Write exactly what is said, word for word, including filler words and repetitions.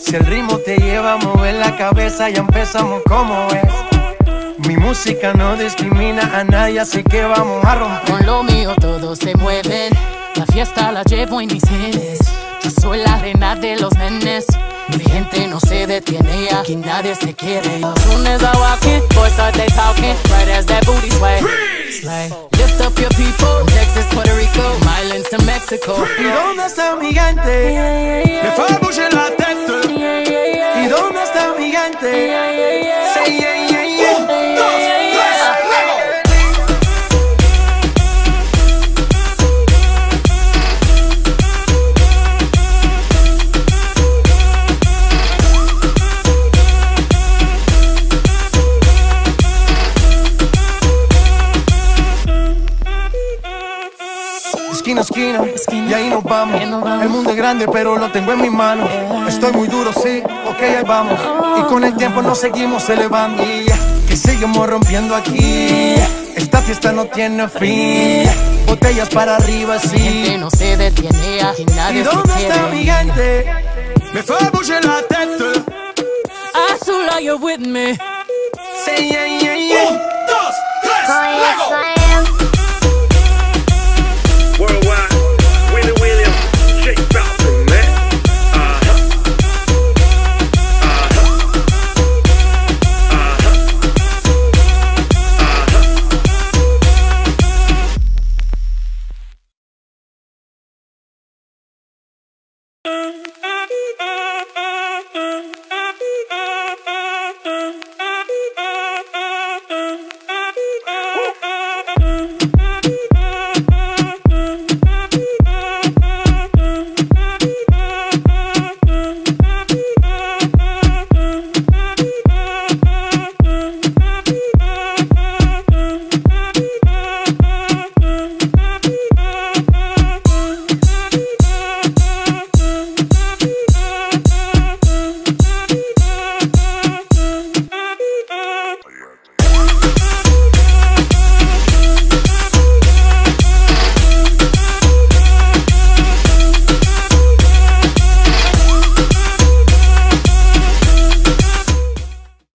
Si el ritmo te lleva a mover la cabeza, ya empezamos como es. Mi música no discrimina a nadie, así que vamos a romper. Con lo mío todos se mueven, la fiesta la llevo en mis genes. Yo soy la reina de los nenes. Mi gente no se detiene, aquí nadie se quiere. As soon as I walk in, boys start they talking. Right as that booty sway, slay. Lift up your people, from Texas, Puerto Rico, from islands to Mexico. ¿Y dónde está mi gente? Yeah, yeah, yeah. Me fue a bouger la tête. Yeah, yeah, yeah. ¿Y dónde está mi gente? Yeah, yeah, yeah. Say yeah, yeah, yeah. Un, dos, tres, luego. Esquina, esquina, y ahí nos vamos. El mundo es grande, pero lo tengo en mis manos. Estoy muy duro, sí, ok, ahí vamos. Y con el tiempo nos seguimos elevando. Que seguimos rompiendo aquí. Esta fiesta no tiene fin. Botellas para arriba, sí. Mi gente no se detiene, aquí nadie ¿Y dónde se quiere. está mi gente? Me fue a bouger la tête. Azul, are you with me? Say yeah, yeah, yeah. Un, dos, tres, luego. Worldwide, Willie William, Jake Falcon, man. Uh-huh. Uh-huh.